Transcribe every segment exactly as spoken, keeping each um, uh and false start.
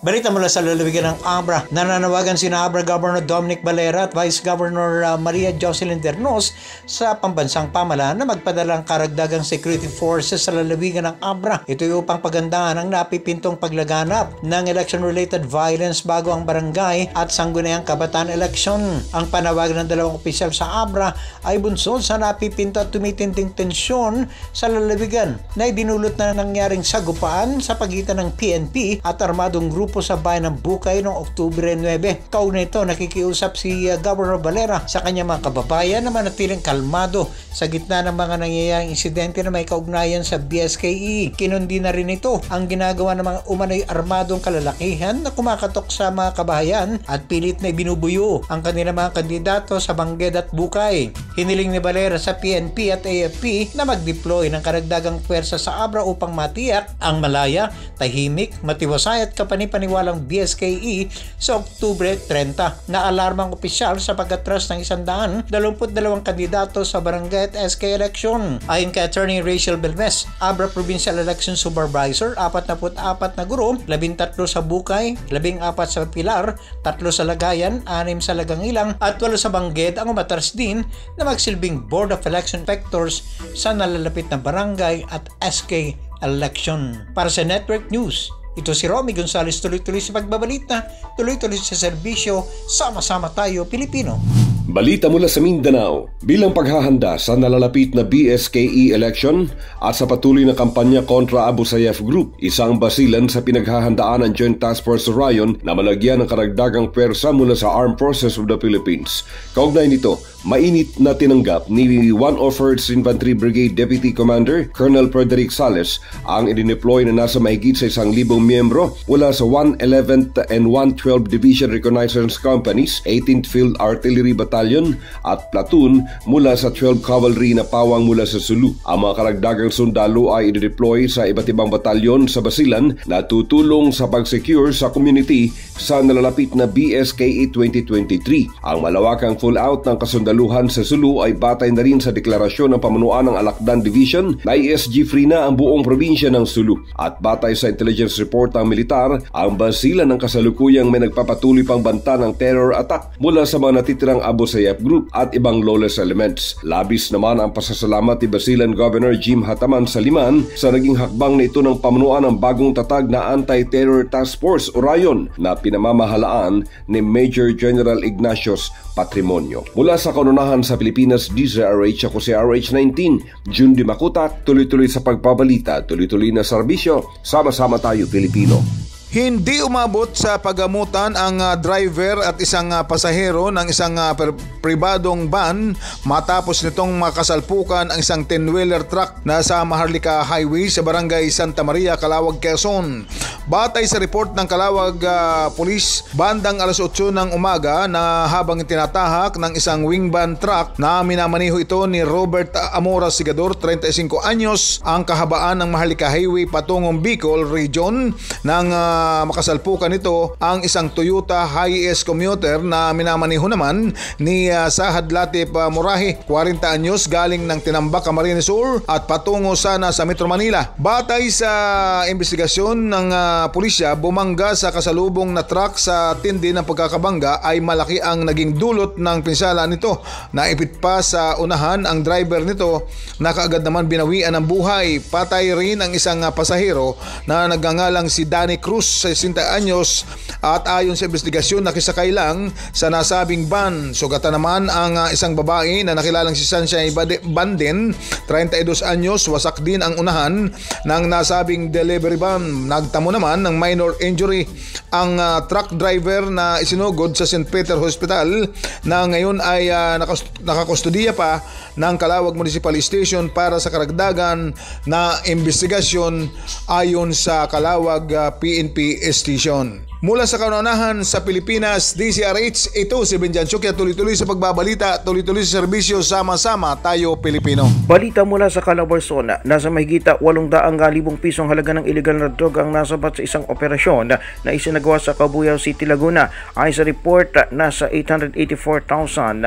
Balita mula sa lalawigan ng Abra, nananawagan sina Abra Governor Dominic Valera at Vice Governor uh, Maria Jocelyn Dernos sa pambansang pamahalaan na magpadalang karagdagang security forces sa lalawigan ng Abra. Ito ay upang pagandahan ang napipintong paglaganap ng election-related violence bago ang barangay at sangguniang kabataan election. Ang panawagan ng dalawang opisyal sa Abra ay bunsod sa napipinto at tumitinding tensyon sa lalawigan na idinulot na nangyaring sagupaan sa pagitan ng P N P at armadong grupo sa bayan ng Bukay noong Oktubre nine. Kaugnay nito, nakikiusap si uh, Governor Valera sa kanyang mga kababayan na manatiling kalmado sa gitna ng mga nangyayaring insidente na may kaugnayan sa B S K E. Kinundi na rin ito ang ginagawa ng mga umano'y armadong kalalakihan na kumakatok sa mga kabahayan at pilit na ibinubuyo ang kanilang mga kandidato sa Bangged at Bukay. Hiniling ni Valera sa P N P at A F P na mag-deploy ng karagdagang pwersa sa Abra upang matiyak ang malaya, tahimik, matiwasay at kapanipaniwalang B S K E sa Oktubre thirty. Naalarmang opisyal sa pag-atras ng one hundred twenty-two kandidato sa barangay at S K election. Ayon kay Attorney Rachel Belmes, Abra Provincial Election Supervisor, forty-four na guro, thirteen sa Bukay, fourteen sa Pilar, three sa Lagayan, six sa Lagangilang at eight sa Bangged ang umatras din na magsilbing Board of Election Inspectors sa nalalapit na barangay at S K election. Para sa Network News, ito si Romy Gonzales, tuloy-tuloy sa pagbabalita, tuloy-tuloy sa serbisyo, sama-sama tayo Pilipino. Balita mula sa Mindanao, bilang paghahanda sa nalalapit na B S K E election at sa patuloy na kampanya kontra Abu Sayyaf Group, isang basilan sa pinaghahandaan ng Joint Task Force Orion na malagyan ng karagdagang pwersa mula sa Armed Forces of the Philippines. Kaugnay nito, mainit na tinanggap ni one oh first Infantry Brigade Deputy Commander Colonel Frederick Sales ang idineploy na nasa mahigit sa isang libong miyembro mula sa one eleventh and one twelfth Division Reconnaissance Companies, eighteenth Field Artillery Battalion at platoon mula sa twelfth Cavalry na pawang mula sa Sulu. Ang mga karagdagang sundalo ay idedeploy sa iba't ibang batalyon sa basilan na tutulong sa pag-secure sa community sa nalalapit na B S K E twenty twenty-three. Ang malawakang full-out ng kasundaluhan sa Sulu ay batay na rin sa deklarasyon ng pamunuan ng Alakdan Division na I S G-free na ang buong probinsya ng Sulu. At batay sa intelligence report ng militar, ang basilan ng kasalukuyang may nagpapatuloy pang banta ng terror attack mula sa mga natitirang Abu Sayyaf Group at ibang lawless elements. Labis naman ang pasasalamat ni Basilan Governor Jim Hataman Saliman sa naging hakbang na ito ng pamunuan ng bagong tatag na Anti-Terror Task Force Orion na pinamamahalaan ni Major General Ignatius Patrimonio. Mula sa kanunahan sa Pilipinas, D Z R H, ako si R H nineteen, June Di Makutak, tuloy-tuloy sa pagbabalita, tuloy-tuloy na serbisyo, sama-sama tayo Pilipino. Hindi umabot sa pagamutan ang uh, driver at isang uh, pasahero ng isang uh, pribadong van matapos nitong makasalpukan ang isang ten-wheeler truck na sa Maharlika Highway sa Barangay Santa Maria, Calawag, Quezon. Batay sa report ng Calawag uh, Police, bandang alas otso ng umaga na habang tinatahak ng isang wing van truck na minamaniho ito ni Robert Amora Sigador, thirty-five anyos, ang kahabaan ng Maharlika Highway patungong Bicol Region ng uh, makasalpukan nito ang isang Toyota Hiace commuter na minamaniho naman ni uh, Sahad Latif uh, Murahi, forty anyos, galing ng Tinambak, Camarines Sur at patungo sana sa Metro Manila. Batay sa investigasyon ng uh, pulisya, bumangga sa kasalubong na truck sa tindi ng pagkakabangga ay malaki ang naging dulot ng pinsala nito. Naipit pa sa unahan ang driver nito na kaagad naman binawian ng buhay. Patay rin ang isang uh, pasahero na nagngangalang si Danny Cruz, sixty anyos, at ayon sa investigasyon nakisakay lang sa nasabing van. Sugatan naman ang uh, isang babae na nakilalang si Sunshine Banden, thirty-two anyos, wasak din ang unahan ng nasabing delivery van. Nagtamo naman ng minor injury ang uh, truck driver na isinugod sa Saint Peter Hospital na ngayon ay uh, nakakustudiya pa ng Calawag Municipal Station para sa karagdagan na investigasyon ayon sa Calawag uh, P N P Station. Mula sa kaunahan sa Pilipinas, D Z R H, ito si Benjan Chukya, tuloy-tuloy sa pagbabalita, tuloy-tuloy sa serbisyo, sama-sama tayo Pilipino. Balita mula sa Calabarzon, nasa mahigita eight thousand pisong halaga ng illegal na droga ang nasabat sa isang operasyon na isinagawa sa Cabuyao City, Laguna. Ayon sa report, nasa eight hundred eighty-four thousand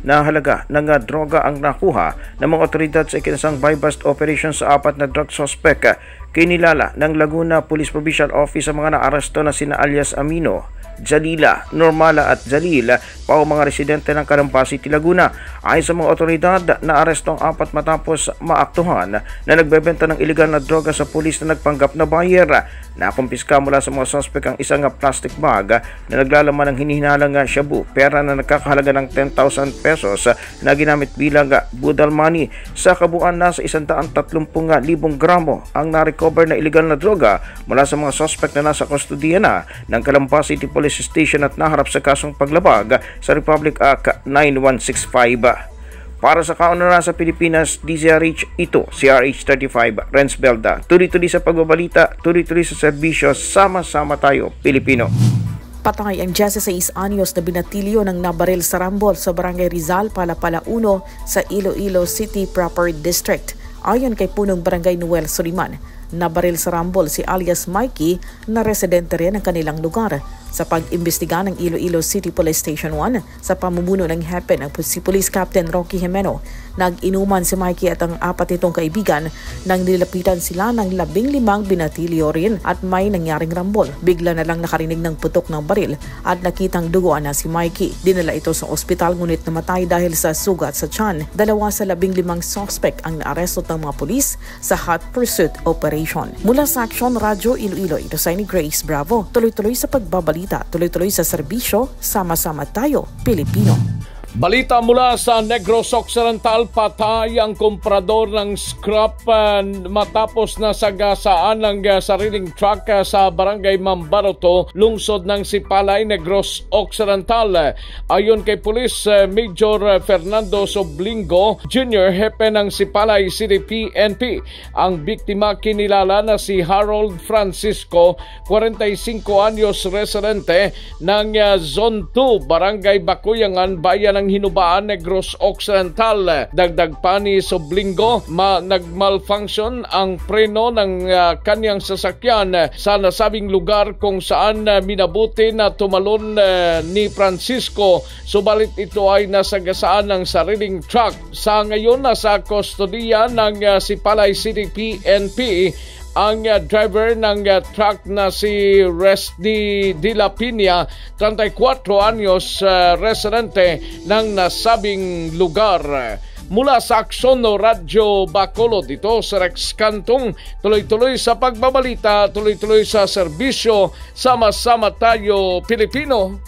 na halaga ng uh, droga ang nakuha ng mga otoridad sa ikinasang buy-bust operation sa apat na drug suspect. Kinilala ng Laguna Police Provincial Office ang mga naaresto na sina alias Amino, Jalila, Normala at Jalil, pao mga residente ng Calamba City, Laguna. Ayon sa mga otoridad, naaresto ang apat matapos maaktuhan na nagbebenta ng ilegal na droga sa pulis na nagpanggap na buyer. Nakumpiska mula sa mga suspect ang isang plastic bag na naglalaman ng hinihinalang shabu, pera na nagkakahalaga ng ten thousand pesos na ginamit bilang budal money. Sa kabuuan, nasa one hundred thirty thousand gramo ang na-recover na ilegal na droga mula sa mga suspect na nasa kustodiya na ng Calamba City Police Station at naharap sa kasong paglabag sa Republic Act nine one six five. Para sa kaunlaran sa Pilipinas, D Z R H, ito si R H thirty-five, Renz Belda. Tuloy-tuloy sa pagbabalita, tuloy-tuloy sa serbisyo, sama-sama tayo, Pilipino. Patay ang sixteen anyos na binatilyo ng nabaril sa rambol sa Barangay Rizal, Palapala one sa Iloilo City Proper District. Ayon kay punong Barangay Noel Soliman, nabaril sa rambol si alias Mikey na residente rin ng kanilang lugar. Sa pag-imbestiga ng Iloilo City Police Station one sa pamumuno ng hepe ng si Police Captain Rocky Jimeno, nag-inuman si Mikey at ang apat nitong kaibigan nang nilapitan sila ng labing limang binatilyo rin at may nangyaring rambol. Bigla na lang nakarinig ng putok ng baril at nakitang duguan na si Mikey. Dinala ito sa ospital ngunit namatay dahil sa sugat sa tiyan. Dalawa sa labing limang suspect ang naaresto ng mga pulis sa hot pursuit operation. Mula sa Action Radio Iloilo, ito sa ni Grace Bravo. Tuloy-tuloy sa pagbabalita, tuloy-tuloy sa serbisyo, sama-sama tayo, Pilipino. Balita mula sa Negros Occidental, patay ang komprador ng scrap uh, matapos na sagasaan ng uh, sariling truck uh, sa Barangay Mambaroto, lungsod ng Sipalay, Negros Occidental. Ayon kay Police uh, Major uh, Fernando Soblingo Junior, hepe ng Sipalay City P N P, ang biktima kinilala na si Harold Francisco, forty-five anyos, residente ng uh, Zone two, Barangay Bakuyangan, Bayan ng Hinubaan, Negros Occidental. Dagdag pa ni Soblingo, ma nagmalfunction ang preno ng uh, kanyang sasakyan sa nasabing lugar kung saan uh, minabuti na tumalon uh, ni Francisco, subalit ito ay nasagasaan ng sariling truck. Sa ngayon, nasa kustodiya ng uh, Sipalay City P N P ang uh, driver ng uh, truck na si Resdy de la Piña, thirty-four anyos, uh, residente ng nasabing lugar. Mula sa Aksyon Radio Bacolod, dito sa Rex Cantong, tuloy-tuloy sa pagbabalita, tuloy-tuloy sa serbisyo, sama-sama tayo, Pilipino.